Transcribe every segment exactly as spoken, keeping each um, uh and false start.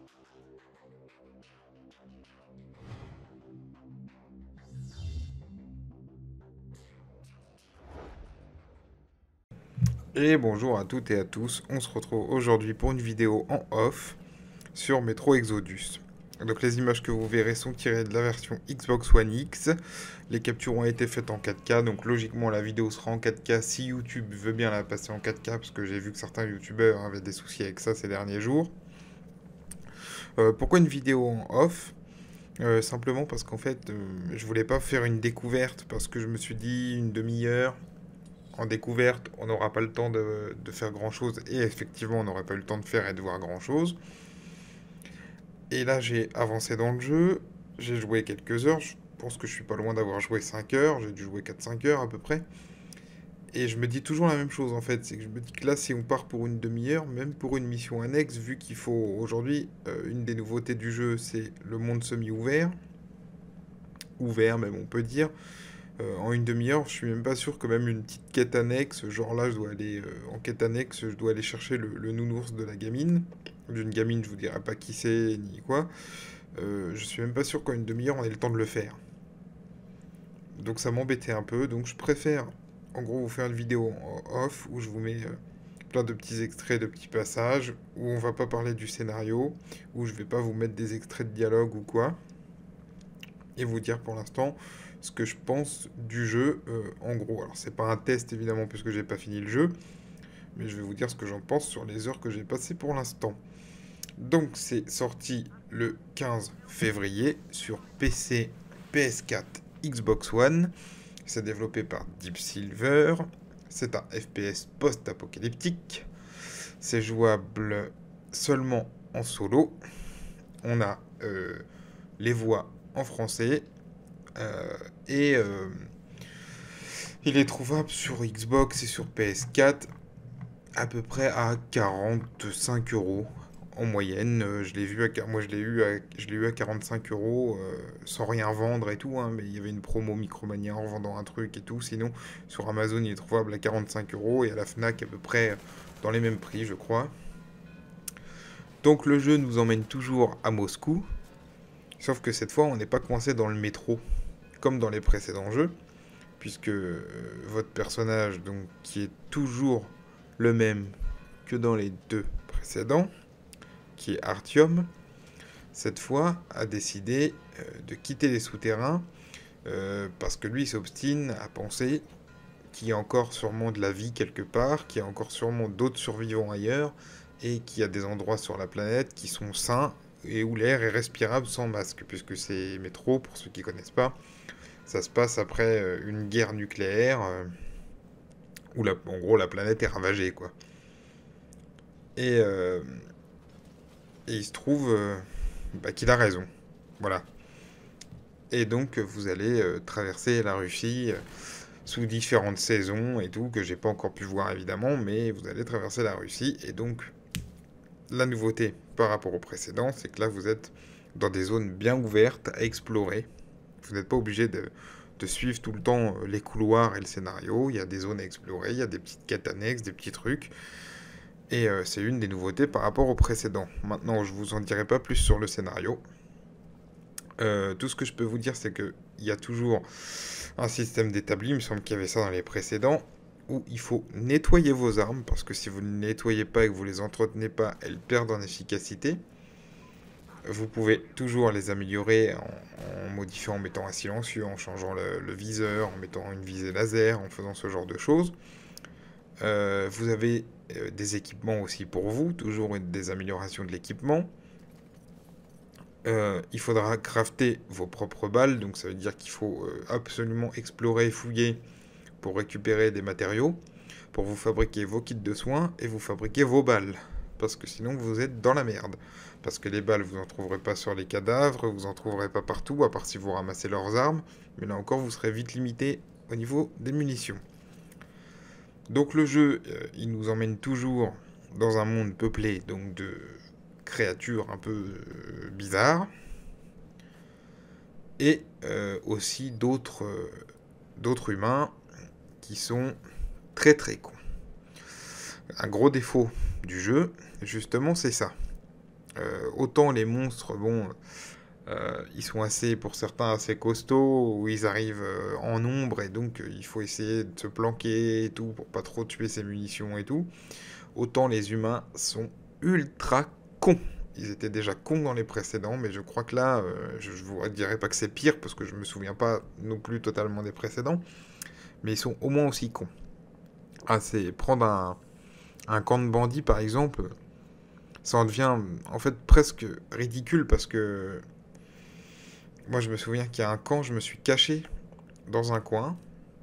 Et bonjour à toutes et à tous, on se retrouve aujourd'hui pour une vidéo en off sur Metro Exodus. Donc les images que vous verrez sont tirées de la version Xbox One X. Les captures ont été faites en quatre K, donc logiquement la vidéo sera en quatre K si YouTube veut bien la passer en quatre K, parce que j'ai vu que certains YouTubeurs avaient des soucis avec ça ces derniers jours. Euh, pourquoi une vidéo en off? Euh, Simplement parce qu'en fait, euh, je voulais pas faire une découverte, parce que je me suis dit une demi-heure, en découverte, on n'aura pas le temps de, de faire grand chose, et effectivement, on n'aurait pas eu le temps de faire et de voir grand chose. Et là, j'ai avancé dans le jeu, j'ai joué quelques heures, je pense que je suis pas loin d'avoir joué cinq heures, j'ai dû jouer quatre cinq heures à peu près. Et je me dis toujours la même chose en fait, c'est que je me dis que là, si on part pour une demi-heure, même pour une mission annexe, vu qu'il faut aujourd'hui, euh, une des nouveautés du jeu, c'est le monde semi-ouvert, ouvert même on peut dire. Euh, en une demi-heure, je suis même pas sûr que même une petite quête annexe, genre là, je dois aller euh, en quête annexe, je dois aller chercher le, le nounours de la gamine. D'une gamine, je vous dirai pas qui c'est ni quoi. Euh, je suis même pas sûr qu'en une demi-heure, on ait le temps de le faire. Donc ça m'embêtait un peu, donc je préfère en gros vous faire une vidéo en off où je vous mets euh, plein de petits extraits de petits passages, où on va pas parler du scénario, où je vais pas vous mettre des extraits de dialogue ou quoi, et vous dire pour l'instant ce que je pense du jeu euh, en gros. Alors c'est pas un test évidemment puisque j'ai pas fini le jeu, mais je vais vous dire ce que j'en pense sur les heures que j'ai passées pour l'instant. Donc c'est sorti le quinze février sur P C, P S quatre, Xbox One. C'est développé par Deep Silver. C'est un F P S post-apocalyptique. C'est jouable seulement en solo. On a euh, les voix en français. Euh, et euh, il est trouvable sur Xbox et sur P S quatre à peu près à quarante-cinq euros en moyenne. Euh, je l'ai vu à, moi je l'ai eu à, je l'ai eu à quarante-cinq euros euh, sans rien vendre et tout, hein, mais il y avait une promo Micromania en vendant un truc et tout. Sinon, sur Amazon, il est trouvable à quarante-cinq euros et à la Fnac à peu près dans les mêmes prix, je crois. Donc le jeu nous emmène toujours à Moscou, sauf que cette fois, on n'est pas coincé dans le métro comme dans les précédents jeux, puisque euh, votre personnage, donc qui est toujours le même que dans les deux précédents, qui est Artyom, cette fois a décidé euh, de quitter les souterrains euh, parce que lui s'obstine à penser qu'il y a encore sûrement de la vie quelque part, qu'il y a encore sûrement d'autres survivants ailleurs et qu'il y a des endroits sur la planète qui sont sains et où l'air est respirable sans masque, puisque c'est métro, pour ceux qui ne connaissent pas, ça se passe après euh, une guerre nucléaire euh, où la, en gros la planète est ravagée quoi. Et, euh, et il se trouve euh, bah, qu'il a raison. Voilà. Et donc vous allez euh, traverser la Russie euh, sous différentes saisons et tout, que j'ai pas encore pu voir évidemment, mais vous allez traverser la Russie. Et donc la nouveauté par rapport au précédent, c'est que là vous êtes dans des zones bien ouvertes à explorer. Vous n'êtes pas obligé de, de suivre tout le temps les couloirs et le scénario. Il y a des zones à explorer, il y a des petites quêtes annexes, des petits trucs. Et euh, c'est une des nouveautés par rapport au précédent. Maintenant, je vous en dirai pas plus sur le scénario. Euh, tout ce que je peux vous dire, c'est qu'il y a toujours un système d'établi, il me semble qu'il y avait ça dans les précédents, où il faut nettoyer vos armes, parce que si vous ne les nettoyez pas et que vous les entretenez pas, elles perdent en efficacité. Vous pouvez toujours les améliorer en, en modifiant, en mettant un silencieux, en changeant le, le viseur, en mettant une visée laser, en faisant ce genre de choses. Euh, vous avez euh, des équipements aussi pour vous, toujours des améliorations de l'équipement. Euh, il faudra crafter vos propres balles, donc ça veut dire qu'il faut euh, absolument explorer, fouiller pour récupérer des matériaux, pour vous fabriquer vos kits de soins et vous fabriquer vos balles. Parce que sinon vous êtes dans la merde. Parce que les balles, vous n'en trouverez pas sur les cadavres, vous n'en trouverez pas partout, à part si vous ramassez leurs armes. Mais là encore, vous serez vite limité au niveau des munitions. Donc le jeu, euh, il nous emmène toujours dans un monde peuplé donc de créatures un peu euh, bizarres. Et euh, aussi d'autres euh, d'autres humains qui sont très très cons. Un gros défaut du jeu, justement, c'est ça. Euh, autant les monstres, bon, euh, ils sont assez, pour certains, assez costauds, où ils arrivent euh, en nombre, et donc euh, il faut essayer de se planquer et tout, pour pas trop tuer ses munitions et tout. Autant les humains sont ultra cons. Ils étaient déjà cons dans les précédents, mais je crois que là, euh, je, je vous dirais pas que c'est pire, parce que je me souviens pas non plus totalement des précédents, mais ils sont au moins aussi cons. Ah, c'est prendre un, un camp de bandits, par exemple, ça en devient en fait presque ridicule, parce que moi je me souviens qu'il y a un camp, je me suis caché dans un coin,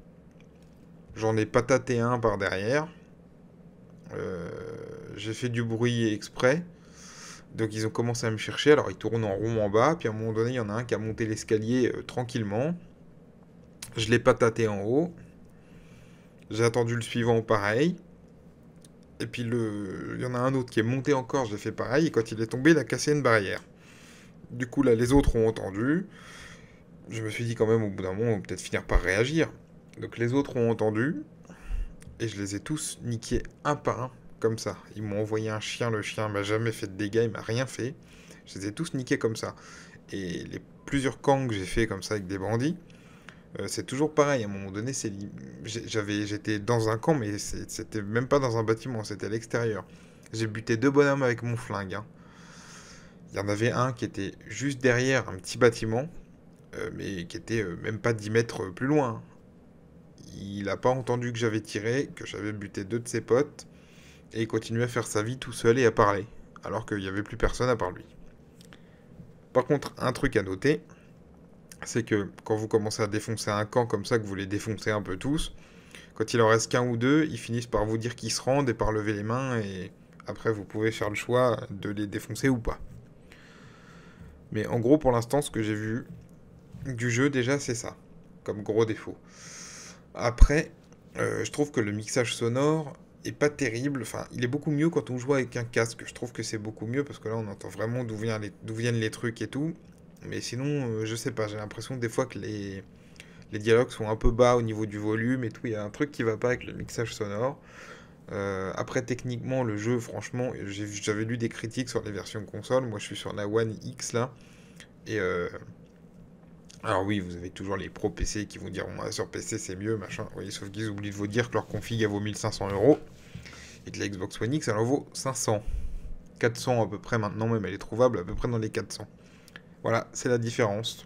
j'en ai pataté un par derrière, euh, j'ai fait du bruit exprès. Donc ils ont commencé à me chercher, alors ils tournent en rond en bas, puis à un moment donné, il y en a un qui a monté l'escalier euh, tranquillement. Je l'ai pataté en haut. J'ai attendu le suivant pareil. Et puis le... il y en a un autre qui est monté encore, je l'ai fait pareil, et quand il est tombé, il a cassé une barrière. Du coup là, les autres ont entendu. Je me suis dit quand même, au bout d'un moment, on va peut-être finir par réagir. Donc les autres ont entendu, et je les ai tous niqués un par un, comme ça. Ils m'ont envoyé un chien, le chien m'a jamais fait de dégâts, il m'a rien fait. Je les ai tous niqués comme ça. Et les plusieurs camps que j'ai fait comme ça avec des bandits, euh, c'est toujours pareil. À un moment donné, c'est li- j'ai- j'avais, j'étais dans un camp, mais c'est- c'était même pas dans un bâtiment, c'était à l'extérieur. J'ai buté deux bonhommes avec mon flingue, hein. Il y en avait un qui était juste derrière un petit bâtiment, euh, mais qui était euh, même pas dix mètres plus loin. Il a pas entendu que j'avais tiré, que j'avais buté deux de ses potes, et il continuait à faire sa vie tout seul et à parler, alors qu'il n'y avait plus personne à part lui. Par contre, un truc à noter, c'est que quand vous commencez à défoncer un camp comme ça, que vous les défoncez un peu tous, quand il en reste qu'un ou deux, ils finissent par vous dire qu'ils se rendent et par lever les mains, et après vous pouvez faire le choix de les défoncer ou pas. Mais en gros, pour l'instant, ce que j'ai vu du jeu, déjà, c'est ça, comme gros défaut. Après, euh, je trouve que le mixage sonore est pas terrible. Enfin, il est beaucoup mieux quand on joue avec un casque. Je trouve que c'est beaucoup mieux parce que là, on entend vraiment d'où viennent les, d'où viennent les trucs et tout. Mais sinon, euh, je sais pas, j'ai l'impression que des fois que les, les dialogues sont un peu bas au niveau du volume et tout. Il y a un truc qui va pas avec le mixage sonore. Euh, après, techniquement, le jeu, franchement, j'ai- j'avais lu des critiques sur les versions console. Moi, je suis sur la One X là. Et euh, alors oui, vous avez toujours les pros P C qui vont dire ouais, sur P C c'est mieux, machin. Oui, sauf qu'ils oublient de vous dire que leur config elle vaut mille cinq cents euros et que la Xbox One X elle en vaut cinq cents. quatre cents à peu près maintenant, même elle est trouvable à peu près dans les quatre cents. Voilà, c'est la différence.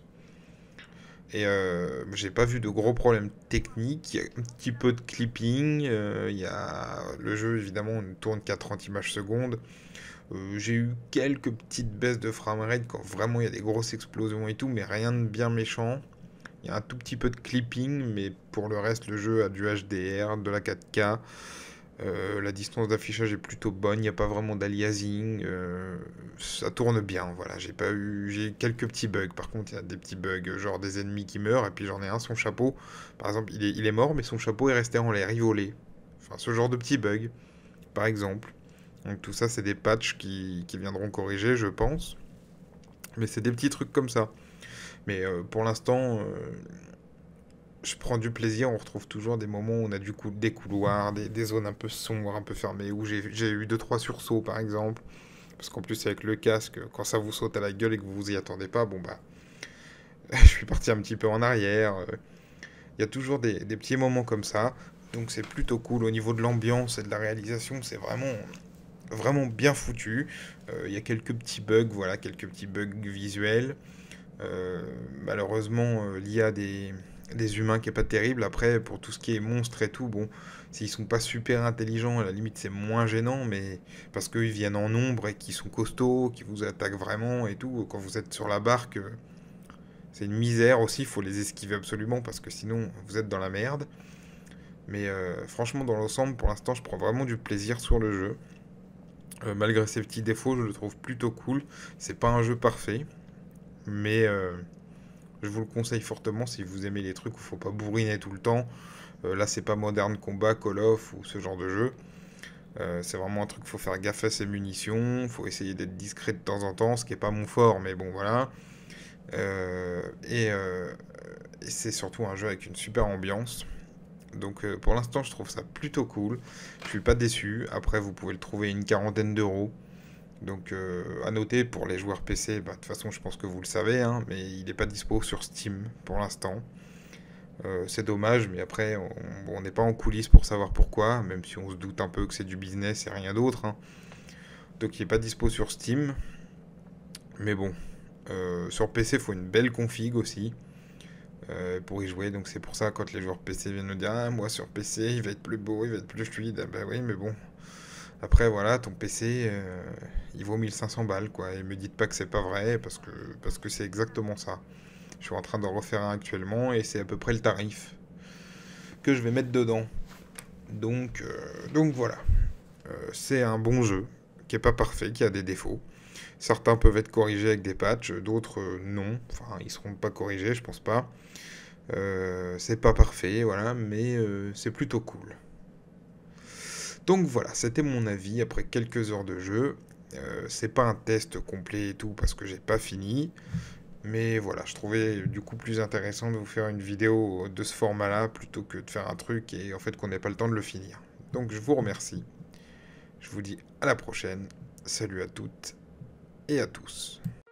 Et euh, j'ai pas vu de gros problèmes techniques. Il y a un petit peu de clipping. euh, il y a... Le jeu évidemment on tourne qu'à trente images secondes. Euh, j'ai eu quelques petites baisses de framerate quand vraiment il y a des grosses explosions et tout, mais rien de bien méchant. Il y a un tout petit peu de clipping, mais pour le reste, le jeu a du H D R, de la quatre K. Euh, la distance d'affichage est plutôt bonne, il n'y a pas vraiment d'aliasing. Euh, ça tourne bien, voilà. J'ai pas eu, j'ai quelques petits bugs. Par contre, il y a des petits bugs, genre des ennemis qui meurent, et puis j'en ai un, son chapeau. Par exemple, il est, il est mort, mais son chapeau est resté en l'air, il volait. Enfin, ce genre de petits bugs, par exemple. Donc tout ça, c'est des patchs qui, qui viendront corriger, je pense. Mais c'est des petits trucs comme ça. Mais euh, pour l'instant, euh, je prends du plaisir. On retrouve toujours des moments où on a du coup des couloirs, des, des zones un peu sombres, un peu fermées, où j'ai j'ai eu deux trois sursauts par exemple. Parce qu'en plus, avec le casque, quand ça vous saute à la gueule et que vous vous y attendez pas, bon bah, je suis parti un petit peu en arrière. euh. Il y a toujours des, des petits moments comme ça. Donc c'est plutôt cool. Au niveau de l'ambiance et de la réalisation, c'est vraiment, vraiment bien foutu. Euh, Il y a quelques petits bugs, voilà, quelques petits bugs visuels. Euh, malheureusement, euh, l'I A des, des humains qui est pas terrible. Après, pour tout ce qui est monstres et tout, bon, s'ils sont pas super intelligents, à la limite c'est moins gênant, mais parce qu'ils viennent en nombre et qu'ils sont costauds, qu'ils vous attaquent vraiment et tout, quand vous êtes sur la barque, euh, c'est une misère aussi, il faut les esquiver absolument parce que sinon vous êtes dans la merde. Mais euh, franchement, dans l'ensemble, pour l'instant, je prends vraiment du plaisir sur le jeu. Euh, malgré ses petits défauts, je le trouve plutôt cool. C'est pas un jeu parfait, mais euh, je vous le conseille fortement si vous aimez les trucs où il faut pas bourriner tout le temps. Euh, là, c'est pas Modern Combat, Call of ou ce genre de jeu. Euh, c'est vraiment un truc, il faut faire gaffe à ses munitions, faut essayer d'être discret de temps en temps, ce qui est pas mon fort, mais bon voilà. Euh, et euh, et c'est surtout un jeu avec une super ambiance. Donc euh, pour l'instant, je trouve ça plutôt cool. Je suis pas déçu. Après, vous pouvez le trouver à une quarantaine d'euros. Donc euh, à noter pour les joueurs P C, bah, de toute façon je pense que vous le savez, hein, mais il n'est pas dispo sur Steam pour l'instant. Euh, c'est dommage, mais après on n'est pas en coulisses pour savoir pourquoi, même si on se doute un peu que c'est du business et rien d'autre, hein. Donc il n'est pas dispo sur Steam. Mais bon, euh, sur P C il faut une belle config aussi euh, pour y jouer. Donc c'est pour ça quand les joueurs P C viennent me dire ah moi sur P C il va être plus beau, il va être plus fluide. Ah bah oui mais bon. Après, voilà, ton P C, euh, il vaut mille cinq cents balles, quoi. Et me dites pas que c'est pas vrai, parce que parce que c'est exactement ça. Je suis en train d'en refaire un actuellement, et c'est à peu près le tarif que je vais mettre dedans. Donc, euh, donc voilà. Euh, c'est un bon jeu, qui est pas parfait, qui a des défauts. Certains peuvent être corrigés avec des patchs, d'autres euh, non. Enfin, ils seront pas corrigés, je pense pas. Euh, c'est pas parfait, voilà, mais euh, c'est plutôt cool. Donc voilà, c'était mon avis après quelques heures de jeu. Euh, c'est pas un test complet et tout parce que j'ai pas fini. Mais voilà, je trouvais du coup plus intéressant de vous faire une vidéo de ce format-là plutôt que de faire un truc et en fait qu'on n'ait pas le temps de le finir. Donc je vous remercie. Je vous dis à la prochaine. Salut à toutes et à tous.